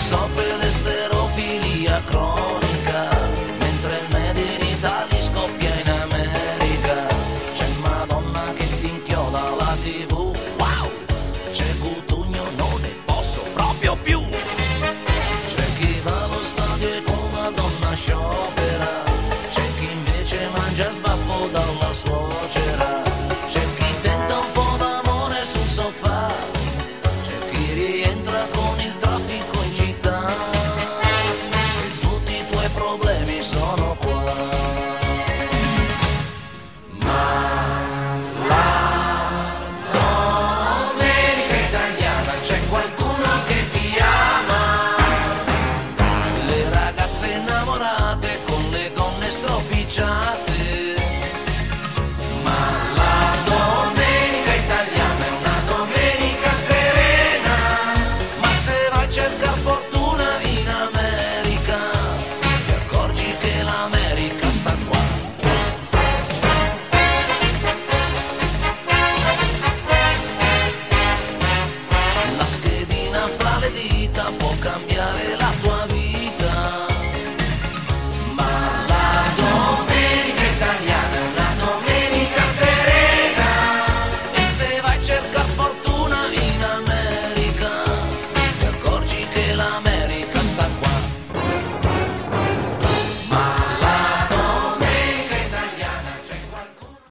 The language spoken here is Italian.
soffre di sterofilia cronica, mentre il Made in Italy scoppia in America. C'è Madonna che ti inchioda la TV, wow! C'è Cutugno, non ne posso proprio più. C'è chi va allo stadio e con la donna sciopera, c'è chi invece mangia sbaffo dalla suocera, c'è chi tenta un po' d'amore sul sofà, c'è chi rientra con il traffico in città. Se tutti i tuoi problemi sono qua, ma la domenica italiana c'è qualcuno che ti ama, le ragazze innamorate con le donne stropicciate. Ma la domenica italiana è una domenica serena, ma se vai a cercare fortuna